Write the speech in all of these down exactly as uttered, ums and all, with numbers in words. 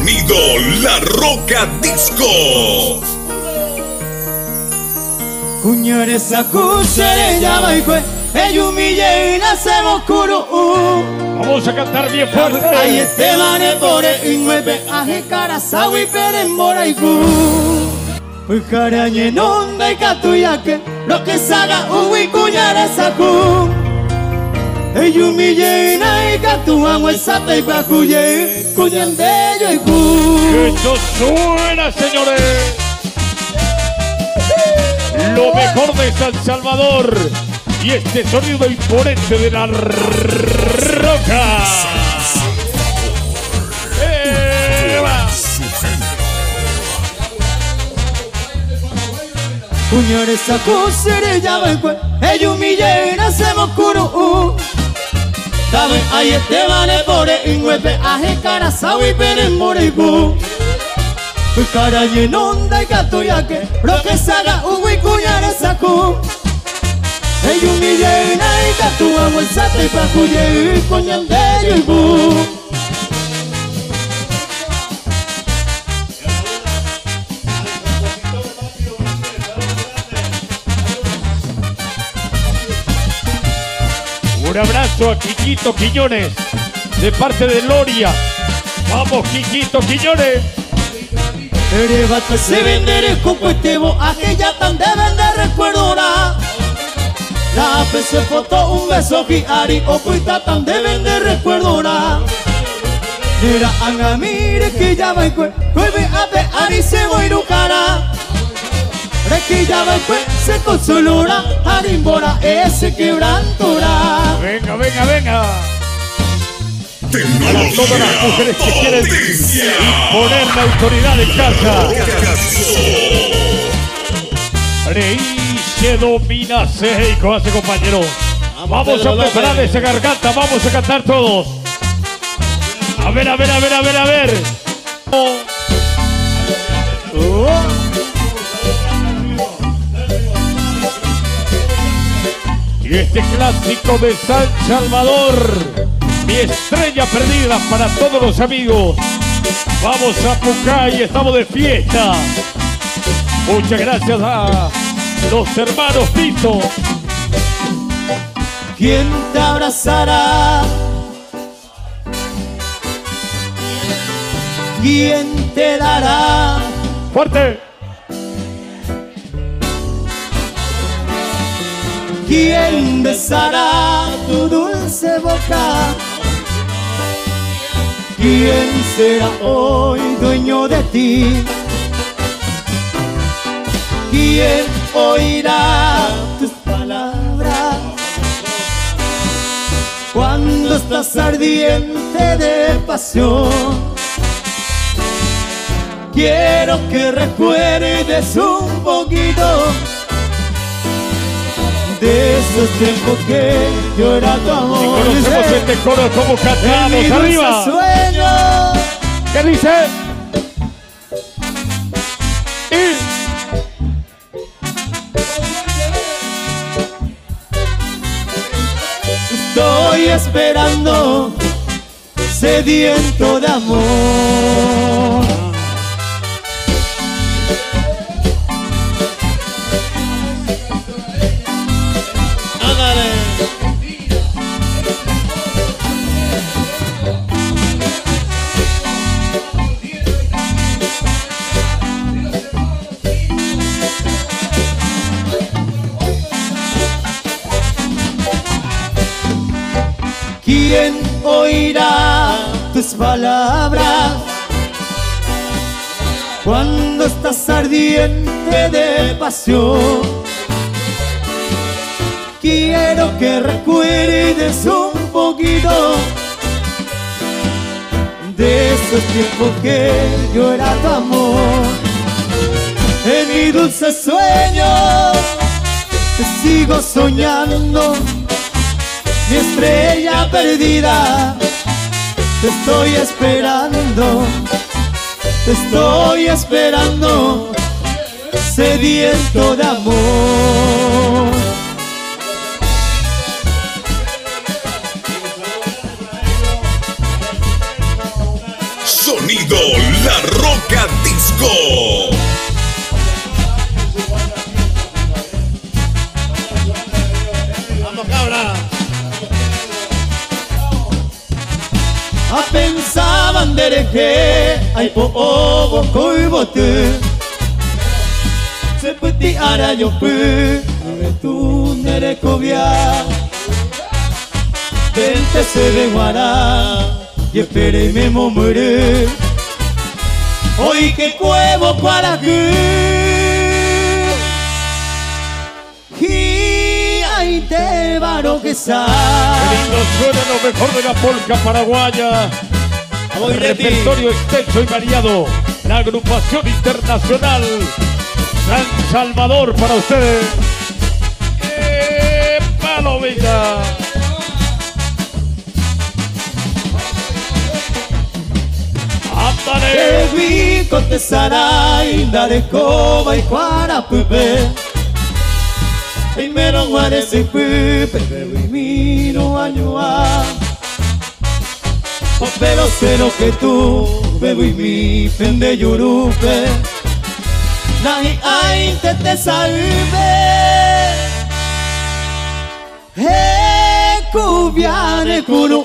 Sonido La Roca Disco. Cuñores a cuchere ya baikue, eyumille y nacemos kuru. Vamos a cantar bien fuerte. Ay este mane pore inmueve aje karasawi perembora iku. Uikarañe nonda y katuyake, lo que saga uwi cuñores a ku. Eyumille y na y katuan sate y pacuye, cuñandello y ku. Esto suena, señores. Lo mejor de San Salvador y este sonido imponente de La Roca. ¡Eva! Cuñores a cosere ya baikue, eyumille y nacemos kuru. Tabe ay este vane pore inwepe aje karasawi perembora iku. Uikarañe nonda y katuyake, lo que saga uwi cuñares a ku. Eyumille y na y katuan sate y pacuye, cuñandello y ku. Un abrazo a Quiquito Quiñones de parte de Loria. Vamos, Quiquito Quiñones. Erevato se vendere compuestevo aquella tan de vender recuerdo la. La se foto un beso que ari o puita tan de vender recuerdo la. Era anga mire que ya va y cue, cueve ate ari se voy rucara. Que ya va y cue se consolora, arimbora ese quebrantora. Venga, venga, venga. Tecnología, a todas las mujeres que quieren potencia, imponer la autoridad en casa. Reiche domina Seiko, hace compañero. Vamos a preparar esa garganta, vamos a cantar todos. A ver, a ver, a ver, a ver, a ver. Oh. Y este clásico de San Salvador, mi estrella perdida para todos los amigos. Vamos a Pucay, estamos de fiesta. Muchas gracias a los hermanos Pito. ¿Quién te abrazará? ¿Quién te dará? ¡Fuerte! ¿Quién besará tu dulce boca? ¿Quién será hoy dueño de ti? ¿Quién oirá tus palabras cuando estás ardiente de pasión? Quiero que recuerdes un poquito de esos tiempos que yo era tu amor. Y conocemos este coro, como cantamos arriba. Sueño. ¿Qué dice? Y... Estoy esperando, sediento de amor. ¿Quién oirá tus palabras cuando estás ardiente de pasión? Quiero que recuerdes un poquito de esos tiempos que yo era tu amor. En mi dulce sueño te sigo soñando, mi estrella perdida. Te estoy esperando, te estoy esperando, sediento de amor. Sonido La Roca Disco. Vamos, cabra. A pensaban dereje, ay po obo koi bote. Seperti ada jope, tu nerekobia. Vente se ve guará, y espere y me moriré. Hoy que cuevo para que y ahí te varo que sa. Qué lindo suena lo mejor de la polca paraguaya. El repertorio extenso y variado. La agrupación internacional San Salvador para ustedes. ¡Eh, palo, venga! ¡Ándale! Te vi con tesaray, dale coba y cuara pupe. Primero guare se pupe, pero y miro añua. Pero cero que tú, bebo y mi pende yurupe. Nahi ay te te salve. He cubiane kuru.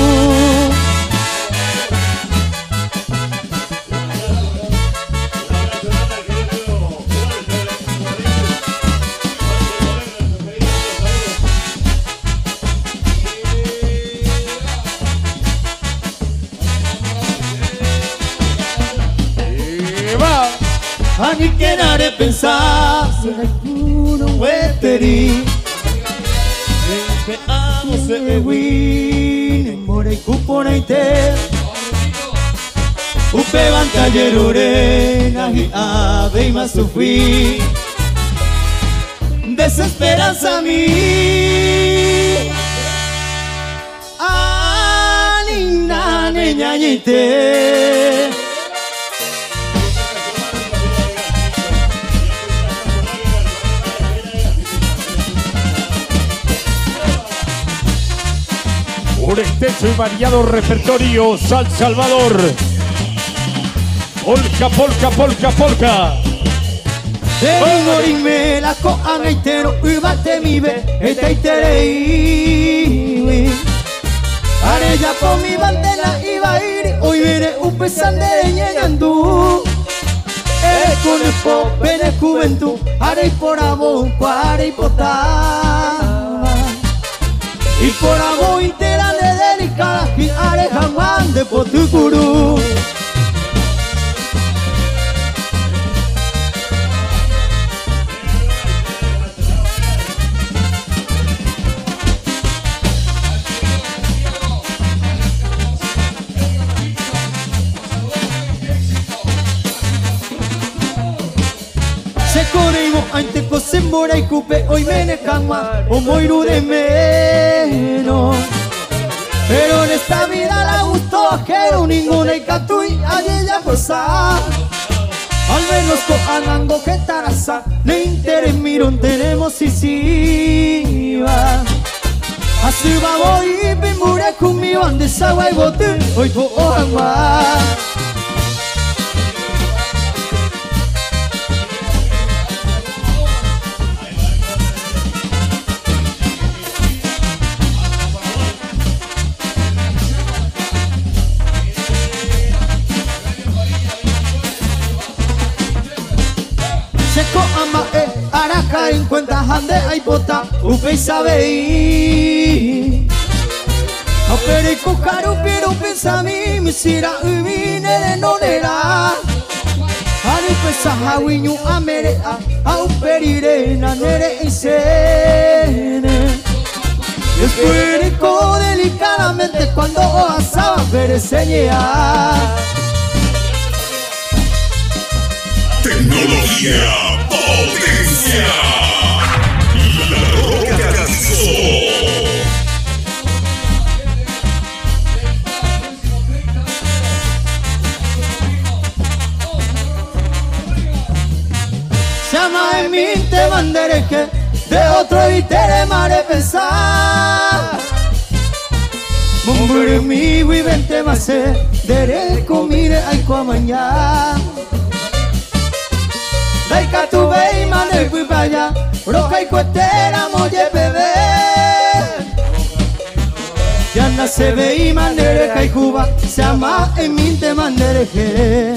Ani querare pensar se puro weteri. Te amo se win more kupona ite. Upe bantallerore nahi ave y más sufrí. Desesperanza mi. Ani nane ñañite. Un extenso y variado repertorio San Salvador. Polka, polka, polka, polka. Tengo y la coan entero y bate mi be esta iterei. Are ya con mi bandera iba a ir hoy viene un pesan de llegando. Es con el pop en el juventud. Are y por amor, are y por y por amor entera de delicada y are jamán de potucurú. Se corrimo ante cose mora y cupe hoy me cama o moiru de menos. Pero en esta vida la gustó ajero ninguna y catui a ella forzar. Al menos con anango que taraza le interés miron tenemos y si va. Así va voy y me mure con mi bande sagua y bote hoy po ojalá. Seco ama e araca en cuenta hande ay bota upe sabe. Apere cocaru pero pensa mi misira ubine de nonera. Ari pesa hawiñu amere a au perire na nere isene. Escuerico delicadamente cuando asaba pereseñea. Tecnología, potencia. La Roca Disco. Llama en mí te bandereje, de otro evitere mare pensar. Mumbure mi vivente mase, Seré comire aiko amaña Daika tu vei mane bubaya Roca y cuetera moye bebé Yana se vei manere kai Cuba Se ama en minte manere je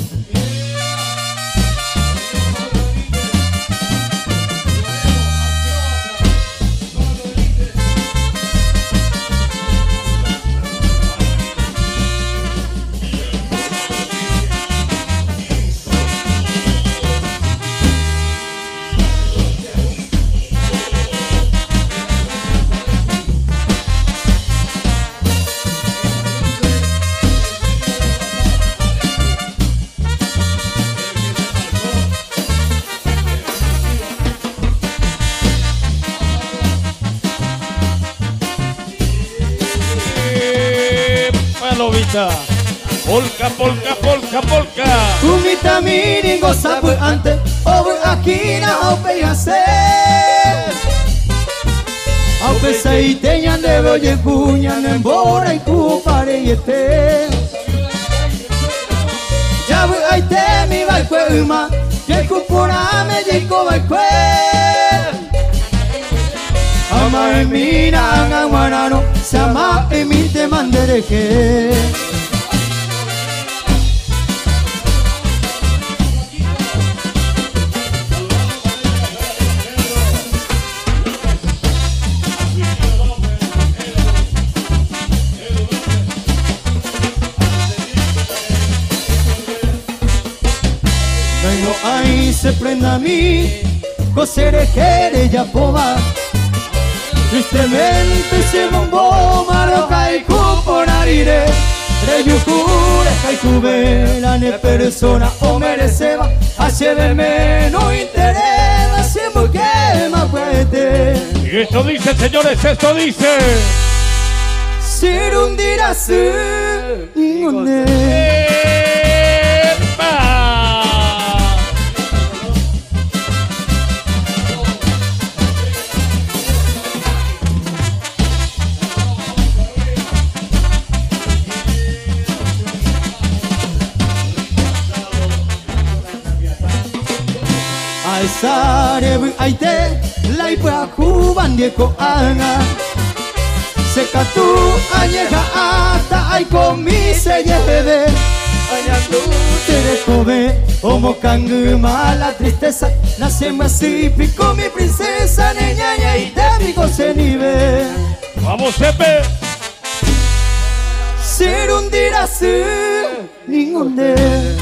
Lobita, polka, polka, polka, polka. Kumita miringo sabu ante, over aquí na ope yase. Ope saite nyande boye kunya nembora iku pare yete. Jabu aite mi vai kwe uma, yeku pura me yeko vai kwe. Ama emina angawanano, sama emite mandereje. No hay se prenda a mí, cosere quiere ya poba. Tristemente se bombó malo kaiku por arire Reyukure kaiku vela ne persona o mereceba Hace menos interés se me quema puede Y esto dice, señores, esto dice Ser un dirá su ningune Sare aite laipa kuban dieko anga Sekatu añeja hasta aiko mi se lleve Añandu te kobe como kanguma la tristeza Nace más y pico mi princesa Niña y te digo se nive Vamos Epe Ser un dirá su ningún de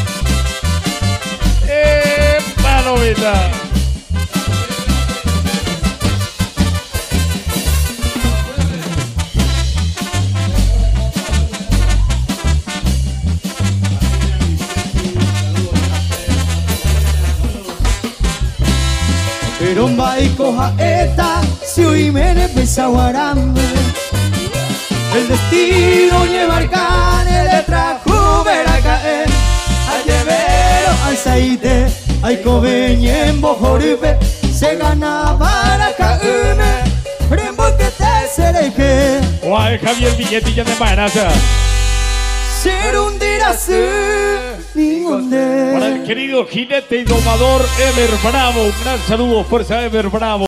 Lobita. Pero un y coja esta si hoy me pesaguarambe El destino llevar cane le trajo ver a caer a llevero al saide Ay cobeñe en bojoribe se ganaba la caune Rembo que te seré que Guay Javier billetilla de manasa Ser un dirá su ningún de Para el querido jinete y domador Ever Bravo Un gran saludo, fuerza Ever Bravo